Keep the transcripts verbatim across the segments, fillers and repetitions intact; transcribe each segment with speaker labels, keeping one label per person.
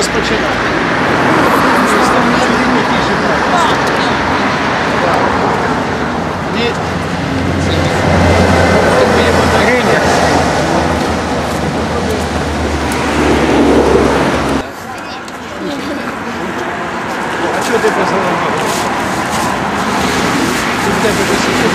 Speaker 1: розпочинати. Ні. А чого ти позвонив? Тут в тебе посидіти.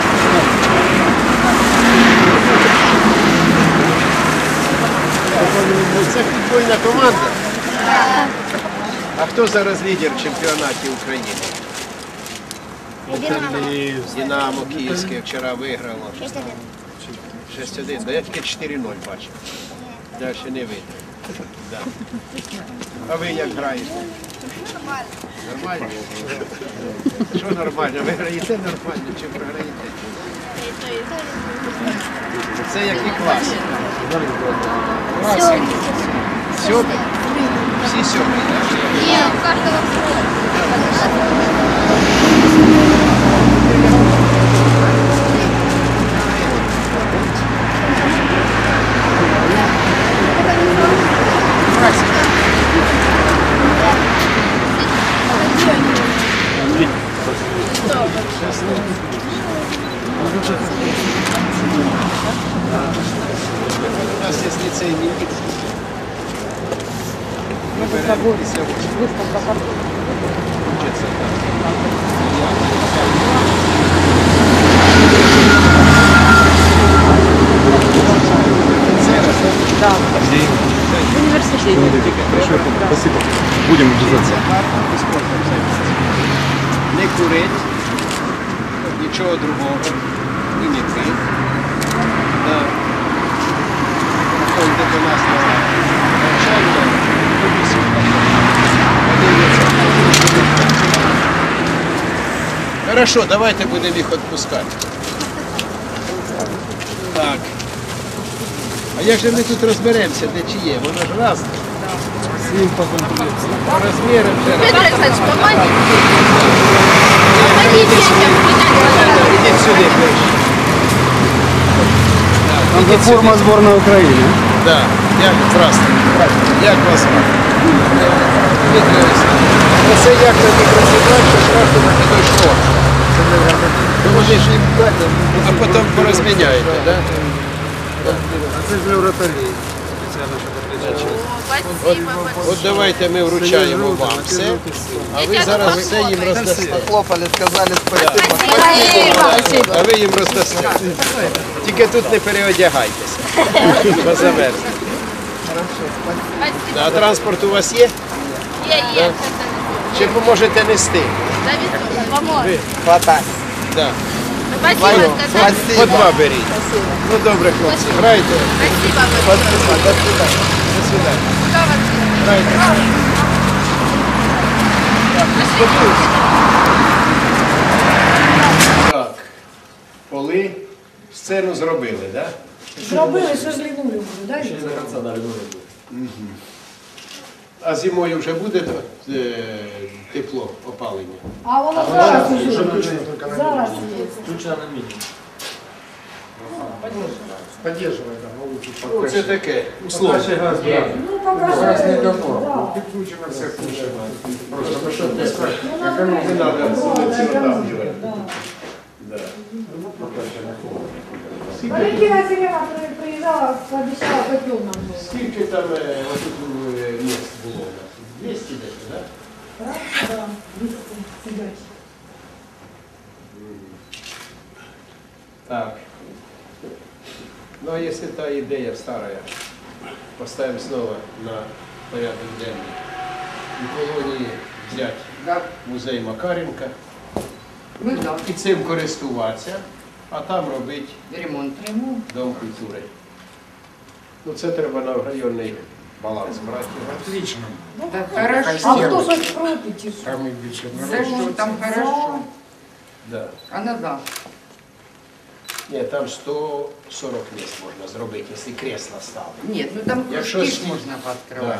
Speaker 1: Це футбольна команда. А хто зараз лідер в чемпіонаті України? Динамо Київське вчора виграло. шість один. Да я тільки чотири нуль бачив. Далі не видно. Да. А ви як граєте? Нормально. Нормально? Що нормально? Ви граєте нормально чи програєте? Це який клас? Клас. Сьомий? Всі сьомий, так?
Speaker 2: Ні, у кожного свого.
Speaker 1: У нас є ліцей Мінківський. Ми беремо після восьми. Вчиться
Speaker 3: Так. В университете.
Speaker 4: Спасибо. Будем обязательно.
Speaker 1: спортом займатися. Не курить, нічого другого, і не пить. Ходить до нас на навчання, комісію. Хорошо, давайте будемо їх відпускати. Так. А як же ми тут розберемося, де чи є? Воно ж разне. Всім по комплексу. По розмірам вже разне.
Speaker 2: Петр Александрович, помогите. Помогите этим ребятам.
Speaker 1: Ідіть сюди, ближче.
Speaker 4: Там форма збірної України.
Speaker 1: Так, як, здравствуйте. Як вас звати? Дмитрий Олександрович. Оце як на мікроцентраль, що штрафу не дійшло. Ну, вони ж їм а потім порозміняєте, так?
Speaker 4: А це ж не вратарі.
Speaker 2: Спасибо.
Speaker 1: От давайте ми вручаємо вам все, а ви зараз все їм роздасте.
Speaker 5: Хлопали, сказали спасибо.
Speaker 2: Спасибо.
Speaker 1: А ви їм роздасте. Тільки тут не переодягайтеся. Бо замерзне. А транспорт у вас є?
Speaker 2: Є, є.
Speaker 1: Чи поможете нести?
Speaker 2: Завезу. Поможет.
Speaker 5: Хватай.
Speaker 1: Да.
Speaker 2: Спасибо, сказали.
Speaker 1: По
Speaker 5: Спасибо.
Speaker 1: два беріть. Ну добре, хлопці, грайте.
Speaker 2: Спасибо.
Speaker 5: Спасибо. До свидания.
Speaker 1: До свидання.
Speaker 2: Что вам?
Speaker 1: Грайте. Так, поли, сцену зробили, так?
Speaker 6: Зробили, що ж лінулю буду, дай?
Speaker 1: А зимою вже буде е, тепло, опалення?
Speaker 6: А воно зараз уже. Зараз є.
Speaker 4: Поддерживай там, лучше.
Speaker 1: Ну, це таке, условно.
Speaker 6: Ну, покажи. Да.
Speaker 4: Підключено все включено. Просто
Speaker 6: Ну,
Speaker 1: Не треба силоцінодавлювати. Да.
Speaker 6: Валентина Сергеевна приїжджала, пообіцяла котел нам було.
Speaker 1: Скільки там е, отут, е, місць було у нас? двісті десь, так?
Speaker 6: Так? Да, двісті сидять.
Speaker 1: Так. Ну а если та идея старая, поставим снова на порядок денный, в колонії взяти музей Макаренка і цим користуватися, а там робити
Speaker 5: Ремонт.
Speaker 1: Дом культури. Ну це треба на районний баланс брати.
Speaker 4: Отлично.
Speaker 5: Да хорошо.
Speaker 6: А хто щось проти чи що?
Speaker 4: Самый вечер.
Speaker 5: За что там хорошо?
Speaker 1: Да.
Speaker 5: А назад?
Speaker 1: Ні, там сто сорок місць можна зробити, якщо кресла ставити.
Speaker 5: Нет, ну там
Speaker 1: Якщо
Speaker 5: кружки ж
Speaker 1: скільки?
Speaker 5: можно пооткрывать.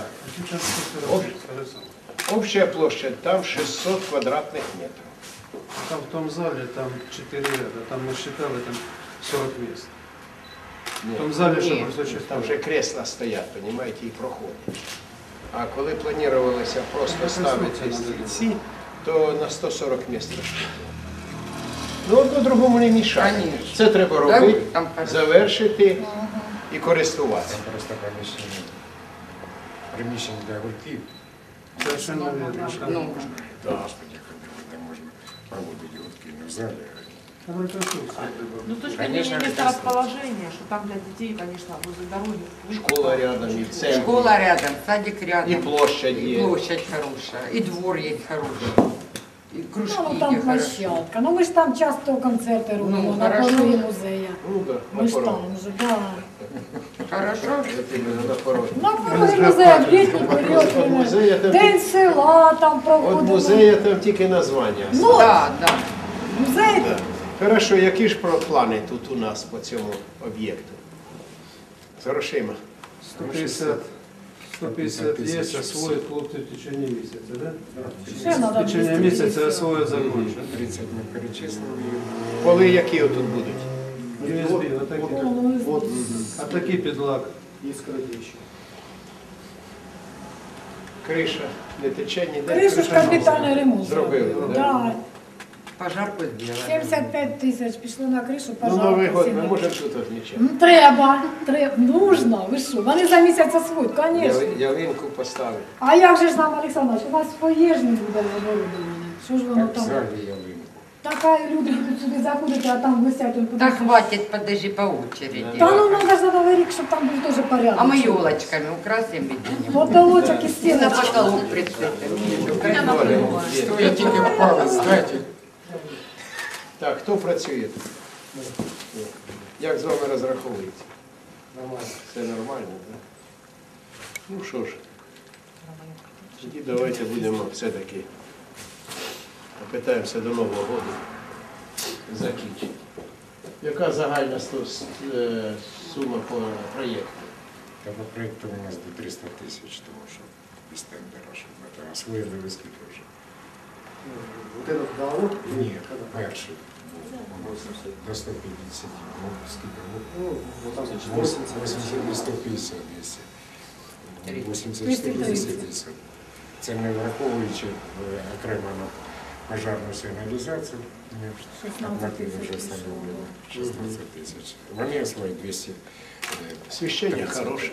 Speaker 1: Общая площадь там шестьсот квадратных метров.
Speaker 7: Там в том зале, там четыре ряда, там мы считали, там сорок мест. В том зале,
Speaker 5: Ні.
Speaker 7: что просто
Speaker 1: Там
Speaker 7: чисто.
Speaker 1: вже кресла стоять, понимаете, і проходять. А коли планувалося просто ставити стільці, то на сто сорок місць. Ну, одно другому не мішає.
Speaker 5: Конечно.
Speaker 1: Це треба робити,
Speaker 5: там хорошо.
Speaker 1: завершити і користуватися.
Speaker 8: Там просто приміщення, приміщення для гуртів.
Speaker 7: Совершенно верно.
Speaker 5: Ну,
Speaker 8: Господи, де можна проводити гуртки не в залі.
Speaker 7: Там реконструкція треба.
Speaker 3: Ну, точка
Speaker 8: Конечно,
Speaker 3: зрения места
Speaker 8: это
Speaker 3: расположения, что там для детей, конечно, возле дороги.
Speaker 1: Школа рядом, і центр,
Speaker 5: школа рядом, садик рядом.
Speaker 1: і площадь
Speaker 5: И
Speaker 1: є.
Speaker 5: площадь хорошая, и двор есть хороший. И кружки
Speaker 6: Ну, там
Speaker 5: є хороші.
Speaker 6: площадка. Ну, ми ж там часто концерти робимо
Speaker 5: Ну,
Speaker 6: на
Speaker 5: хорошо.
Speaker 6: порозі музея.
Speaker 1: Ну, да,
Speaker 6: Ми
Speaker 1: на
Speaker 6: ж там
Speaker 1: порозі.
Speaker 6: вже, да.
Speaker 5: Хорошо?
Speaker 1: От іменно на порозі.
Speaker 6: На порозі музея, в літній період.
Speaker 1: От музея там
Speaker 6: День села там
Speaker 1: От
Speaker 6: проходимо.
Speaker 1: музея там тільки названня.
Speaker 6: Ну,
Speaker 5: Да, да.
Speaker 6: музей.
Speaker 1: Да. Хорошо, які ж про плани тут у нас по цьому об'єкту? З грошима.
Speaker 7: сто пятьдесят, сто пятьдесят есть, освоят хлопцы в течение месяца, да?
Speaker 6: Ще надо
Speaker 7: В течение
Speaker 6: двісті
Speaker 7: месяца
Speaker 6: п'ятдесят.
Speaker 7: освоят закончат.
Speaker 8: тридцять ми перечислили.
Speaker 1: Поли які отут будуть?
Speaker 7: ю ес би, отакі.
Speaker 6: Ну,
Speaker 7: А такий підлак.
Speaker 1: Криша не тече ніде.
Speaker 6: Кришу ж капітальний ремонт
Speaker 1: Зробили,
Speaker 6: зробили.
Speaker 1: да?
Speaker 6: Да.
Speaker 5: Пожарку сделали.
Speaker 6: сімдесят п'ять тисяч пішло на кришу,
Speaker 1: Ну,
Speaker 6: пожалуйста.
Speaker 1: Новий год ми
Speaker 6: всім.
Speaker 1: можемо тут відмічати.
Speaker 6: Ну, треба, треба, нужно, ви що? Вони за місяць освоють, звісно.
Speaker 1: Яли- Ялинку поставити.
Speaker 6: А як же ж нам, Олександр, у вас своє ж не буде оборудоване? Що ж воно
Speaker 8: Так, в
Speaker 6: там?
Speaker 8: залі ялинку.
Speaker 6: Така люди будуть сюди заходити, а там висять. он
Speaker 5: Да
Speaker 6: кудись.
Speaker 5: хватит, подожди, по очереди.
Speaker 6: Та ну надо ж на Новий рік, щоб там був теж порядок.
Speaker 5: А мы елочками украсим видение.
Speaker 6: Потолочок і
Speaker 5: И на
Speaker 6: стіночки.
Speaker 5: потолок прицепим.
Speaker 8: Стоїть тільки палець здати.
Speaker 1: Так, хто працює тут? Як з вами розраховується? Нормально. Все нормально, так? Ну що ж, тоді давайте будемо все-таки попитаємося до Нового року закінчити. Яка загальна сто- е, сума по проєкту?
Speaker 8: Та по проєкту у нас до триста тисяч, тому що без тендера, щоб ми там освоїли ви скільки вже.
Speaker 4: Вот этот договор?
Speaker 8: Ні, перший. До сто п'ятдесят. Ну, скільки?
Speaker 4: Ну, вот там значит,
Speaker 8: восемьдесят,
Speaker 4: восемьдесят.
Speaker 8: сто п'ятдесят, двісті. вісімдесят,
Speaker 6: двісті
Speaker 8: сто
Speaker 6: тридцять.
Speaker 8: п'ятдесят. Це не враховуючи е, окремо на пожарну сигналізацію. Ні,
Speaker 6: шістнадцять
Speaker 8: ми
Speaker 6: тисяч
Speaker 8: вже встановлено шістнадцять тисяч. Вони освоїть двісті. е,
Speaker 1: Священня
Speaker 8: тридцять.
Speaker 1: хороше.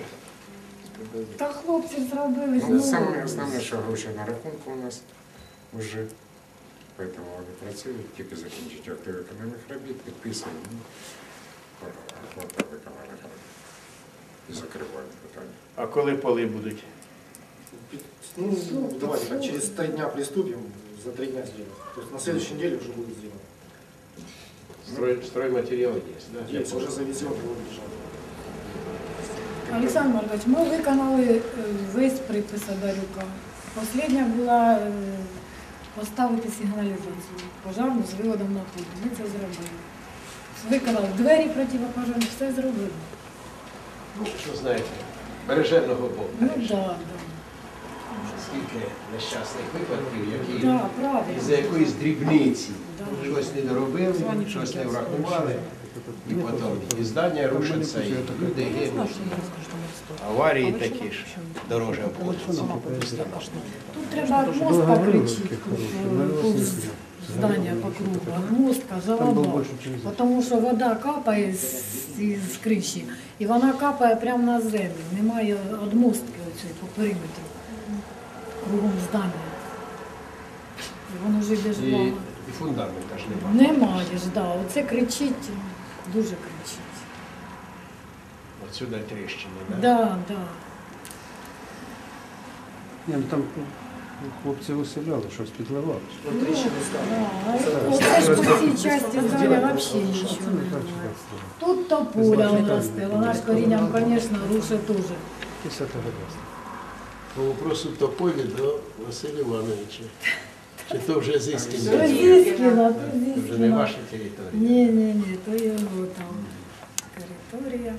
Speaker 6: Та хлопці зробили.
Speaker 8: Ну, саме основне, що гроші на рахунку у нас вже. Поэтому вони працюють, тільки закінчить актив економічних робіт, підписуємо, ну, оплата виконання і закривають питання.
Speaker 1: А коли поли будуть?
Speaker 4: Ну, давайте так, через три дня приступим, за три дня сделаем. То есть на следующей неделе уже будет сделано.
Speaker 1: Строй, стройматеріал є, да?
Speaker 4: Есть, уже завезем его лежать.
Speaker 6: Олександр Маркович, ми виконали е, весь припис Одарюка. Остання була е, поставити сигналізацію пожарну з виводом на поле. Ми це зробили. Виконали двері протипожежні, все зробили.
Speaker 1: Ну, що знаєте, береженого Бога.
Speaker 6: Ну так, да,
Speaker 1: Скільки нещасних випадків, які
Speaker 6: да. Да, правильно.
Speaker 1: із-за якоїсь дрібниці
Speaker 6: Да.
Speaker 1: щось не доробили, щось не врахували, і потім і здання рушаться, і люди гинуть. Аварії такі ж, дорожі обходяться.
Speaker 6: Тут треба мостка кричити, повз здання по кругу. Мостка, жалоба. Тому що вода капає з, з криші, і вона капає прямо на землю. Немає одмостки оцієї по периметру, кругом здання. І воно вже йде
Speaker 1: І,
Speaker 6: жваво.
Speaker 1: і фундамента ж немає.
Speaker 6: Немає ж, да. Оце кричить, дуже кричить.
Speaker 1: Отсюди тріщини, да?
Speaker 6: Да, да.
Speaker 7: Ні, ну там хлопці виселяли, щось підливали.
Speaker 4: Вот трещины стали.
Speaker 6: Да, оце ж по цій часті здання взагалі нічого немає. Тут тополя у нас, вона ж корінням, звісно, рушить теж.
Speaker 7: десятого року.
Speaker 1: По вопросу тополі до Василя Івановича. Чи то вже
Speaker 6: То
Speaker 1: зіскіно?
Speaker 6: Зіскіна, то
Speaker 1: Вже не
Speaker 6: Зіскіна.
Speaker 1: ваша територія.
Speaker 6: Ні, ні, ні, то його там територія.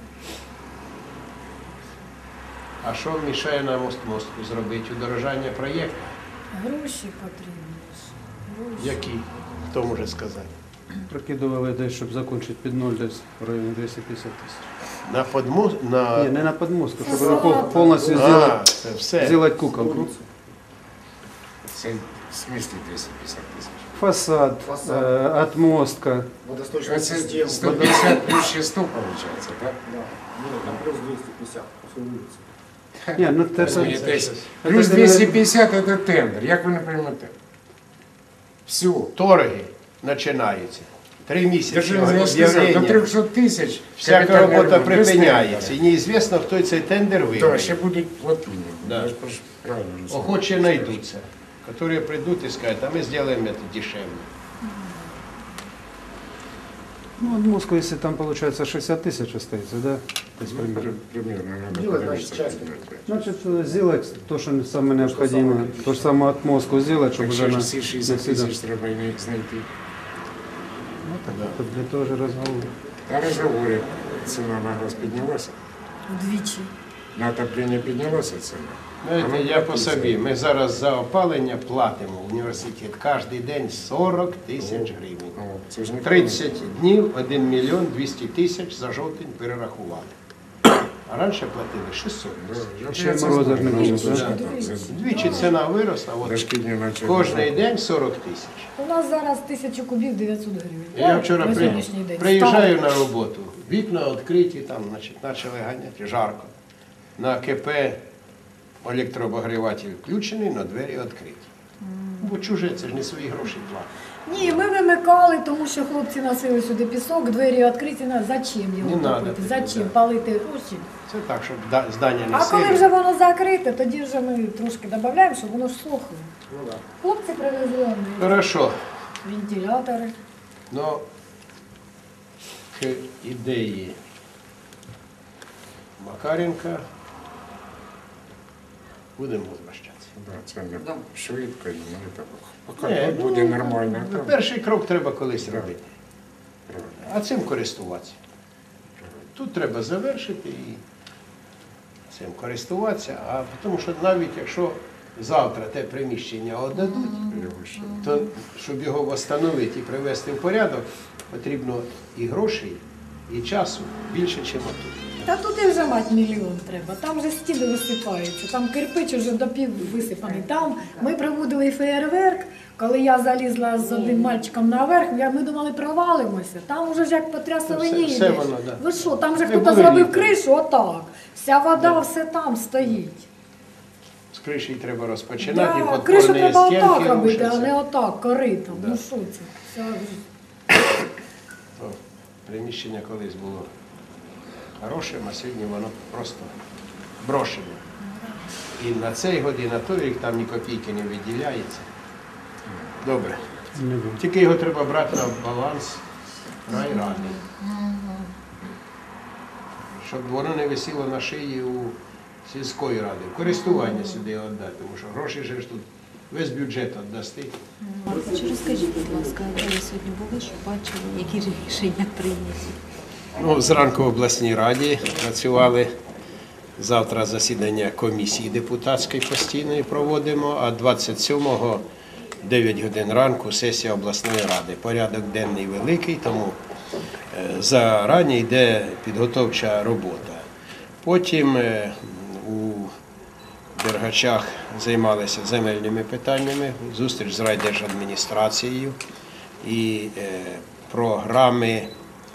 Speaker 1: А що мішає нам мост мостку зробити? Удорожання проєкту?
Speaker 6: Гроші потрібні ж. Гроші.
Speaker 1: Які? Хто може сказати?
Speaker 7: прикидували десь, щоб закінчити під ноль десь в районі двісті п'ятдесят тисяч.
Speaker 1: На подму... на...
Speaker 7: Ні, не на подмостку, щоб вона пов- повністю зробити,
Speaker 1: А, це все.
Speaker 7: зробити куколку.
Speaker 8: Це в смислі двісті п'ятдесят тисяч.
Speaker 7: Фасад,
Speaker 4: Фасад.
Speaker 7: е, отмостка.
Speaker 4: Водосточная
Speaker 8: Це
Speaker 4: система.
Speaker 8: сто п'ятдесят плюс ще сто виходить, так?
Speaker 4: Да. Нет, там плюс двести пятьдесят. Всю улицу.
Speaker 7: Ні, ну це,
Speaker 8: Ні,
Speaker 7: це,
Speaker 8: десь.
Speaker 7: це-
Speaker 8: Плюс
Speaker 7: це-
Speaker 8: двісті п'ятдесят – це тендер. Як ви не приймете? Все.
Speaker 1: Торги починаються. Три місяці
Speaker 8: Держава, я сказав, до
Speaker 1: об'явлення.
Speaker 8: трьохсот тисяч.
Speaker 1: Всяка
Speaker 8: капітальний
Speaker 1: робота
Speaker 8: ремонт, без
Speaker 1: припиняється.
Speaker 8: тендера.
Speaker 1: І неізвісно, хто цей тендер
Speaker 8: Так,
Speaker 1: виграє.
Speaker 8: ще будуть платні.
Speaker 1: Да.
Speaker 8: Я ж прошу, правильно розумію.
Speaker 1: Охочі знайдуться, які прийдуть і скажуть, а ми зробимо це дешевле.
Speaker 7: Ну, отмостку, якщо там, виходить, шістдесят тисяч остається, да? Тобто,
Speaker 8: Ну,
Speaker 7: примерно.
Speaker 8: при- примерно, надо
Speaker 4: Делать,
Speaker 8: подивитися.
Speaker 4: значит, часть.
Speaker 7: Значит, сделать то, что самое необходимое, то же самое отмостку сделать, чтобы
Speaker 8: Так
Speaker 7: уже
Speaker 8: ще ж
Speaker 7: на
Speaker 8: всі шістдесят
Speaker 7: навсегда.
Speaker 8: тисяч треба і не знайти.
Speaker 7: Ну, так, это для того же разговора.
Speaker 8: Та розговори, ціна на газ піднялася.
Speaker 6: Вдвічі.
Speaker 8: На отоплення піднялася ціна.
Speaker 1: Знаєте, я по собі. Ми зараз за опалення платимо в університет кожен день сорок тисяч гривень.
Speaker 8: О, це ж не
Speaker 1: тридцять днів, один мільйон двісті тисяч за жовтень перерахували. А раніше платили шістсот тисяч.
Speaker 8: Я
Speaker 7: Ще
Speaker 8: це
Speaker 7: мороза
Speaker 8: знаю,
Speaker 7: ж не
Speaker 8: ну,
Speaker 7: було,
Speaker 8: це
Speaker 7: да?
Speaker 8: ж так, це
Speaker 1: Двічі ціна виросла, от
Speaker 8: дошкільні наче.
Speaker 1: кожен день сорок тисяч.
Speaker 6: У нас зараз тисячу кубів дев'ятсот гривень.
Speaker 1: Я вчора
Speaker 6: на
Speaker 1: при...
Speaker 6: сьогоднішній день.
Speaker 1: приїжджаю
Speaker 6: Стало.
Speaker 1: на роботу, вікна відкриті, там значить, почали ганяти, жарко. На КП електрообогріватель включений, але двері відкриті. Бо чуже, це ж не свої гроші платять.
Speaker 6: Ні, ми вимикали, тому що хлопці носили сюди пісок, двері відкриті. на- Зачем
Speaker 1: Не
Speaker 6: його
Speaker 1: надо
Speaker 6: топити?
Speaker 1: тоді,
Speaker 6: Зачем
Speaker 1: да.
Speaker 6: палити гроші?
Speaker 1: Це так, щоб да- здання не
Speaker 6: А коли
Speaker 1: сильно.
Speaker 6: вже воно закрите, тоді вже ми трошки додаємо, щоб воно ж сохло.
Speaker 4: Ну да.
Speaker 6: Хлопці привезли вони
Speaker 1: Хорошо.
Speaker 6: вентилятори.
Speaker 1: Ну, к ідеї Макаренка будемо возвращатися.
Speaker 8: Да, це не швидко і не так.
Speaker 1: Ні,
Speaker 8: Поки
Speaker 1: ну,
Speaker 8: буде нормально. а там-
Speaker 1: Перший крок треба колись робити,
Speaker 8: Правильно.
Speaker 1: а цим користуватися. Тут треба завершити і цим користуватися, а тому що навіть якщо завтра те приміщення віддадуть,
Speaker 8: Його ще.
Speaker 1: то щоб його встановити і привести в порядок, потрібно і грошей, і часу більше, ніж тут.
Speaker 6: Та туди вже мать мільйон треба, там вже стіни висипаються, там кирпич вже до пів висипаний. Там ми проводили феєрверк, коли я залізла з одним мальчиком наверх, я- ми думали, провалимося. Там вже ж як по трясовині
Speaker 1: Все- все
Speaker 6: йдеш.
Speaker 1: воно, да.
Speaker 6: Ви що, там же
Speaker 1: Ми
Speaker 6: хтось
Speaker 1: були
Speaker 6: зробив
Speaker 1: літом.
Speaker 6: кришу, отак. Вся вода, все там стоїть.
Speaker 1: З криші треба розпочинати,
Speaker 6: Да,
Speaker 1: підпорні
Speaker 6: кришу треба
Speaker 1: стінки
Speaker 6: отак робити, а
Speaker 1: рушаться.
Speaker 6: не отак, коритом.
Speaker 1: Да.
Speaker 6: Ну що це? Вся...
Speaker 1: То приміщення колись було хорошим, а сьогодні воно просто брошене. І на цей год, і на той рік там ні копійки не виділяється. Добре.
Speaker 7: Не буде.
Speaker 1: Тільки його треба брати на баланс райради. Щоб воно не висіло на шиї у сільської ради. В користування сюди віддати, тому що гроші же ж тут весь бюджет віддасти.
Speaker 9: Маркович, розкажіть, будь ласка, де ви сьогодні були, що бачили, які рішення прийняті?
Speaker 1: Ну, зранку в обласній раді працювали. Завтра засідання комісії депутатської постійної проводимо, а двадцять сьомого дев'ять годин ранку сесія обласної ради. Порядок денний великий, тому е, зарані йде підготовча робота. Потім е, у Дергачах займалися земельними питаннями, зустріч з райдержадміністрацією і е, програми,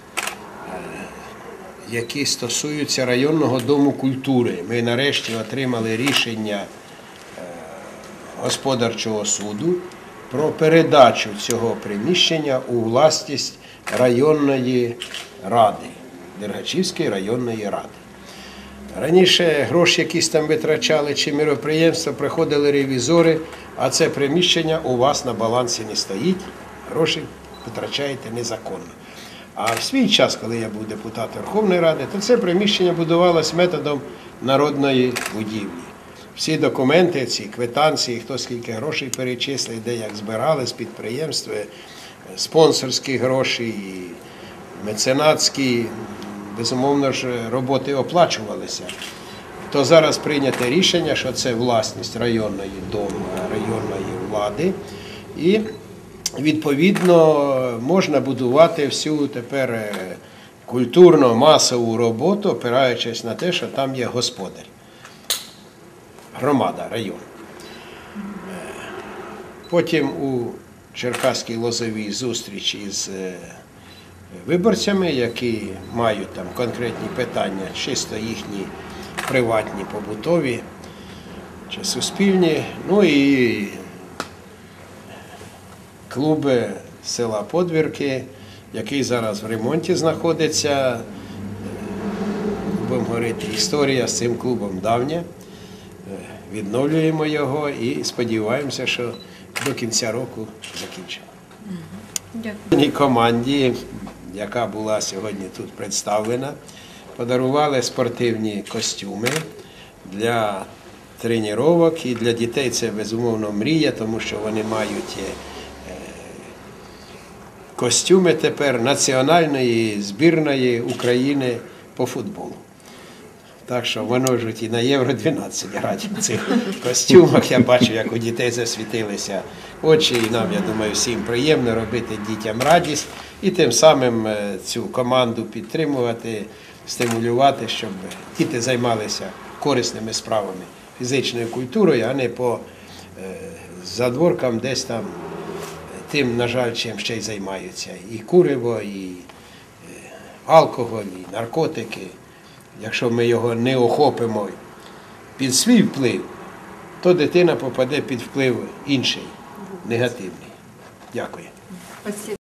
Speaker 1: які стосуються районного дому культури. Ми нарешті отримали рішення е, господарчого суду про передачу цього приміщення у власність районної ради, Дергачівської районної ради. Раніше гроші якісь там витрачали чи міроприємства, приходили ревізори, а це приміщення у вас на балансі не стоїть, гроші витрачаєте незаконно. А в свій час, коли я був депутатом Верховної Ради, то це приміщення будувалось методом народної будівлі. Всі документи, ці квитанції, хто скільки грошей перечислив, де як збирали з підприємств, спонсорські гроші, і меценатські, безумовно ж, роботи оплачувалися. То зараз прийнято рішення, що це власність районної дому, районної влади. І відповідно, можна будувати всю тепер е, культурно-масову роботу, опираючись на те, що там є господар. Громада, район. Е, Потім у Черкаській Лозовій зустріч із е, виборцями, які мають там конкретні питання, чисто їхні приватні, побутові чи суспільні. Ну і клуби села Подвірки, який зараз в ремонті знаходиться. Будемо говорити, історія з цим клубом давня. Відновлюємо його і сподіваємося, що до кінця року закінчимо.
Speaker 9: Дякую.
Speaker 1: Команді, яка була сьогодні тут представлена, подарували спортивні костюми для тренувань, і для дітей це, безумовно, мрія, тому що вони мають костюми тепер національної збірної України по футболу. Так що вони можуть і на Євро дванадцять грати в цих костюмах. Я бачу, як у дітей засвітилися очі, і нам, я думаю, всім приємно робити дітям радість і тим самим цю команду підтримувати, стимулювати, щоб діти займалися корисними справами, фізичною культурою, а не по задворкам десь там тим, на жаль, чим ще й займаються. І куриво, і алкоголь, і наркотики. Якщо ми його не охопимо під свій вплив, то дитина попаде під вплив інший, негативний. Дякую.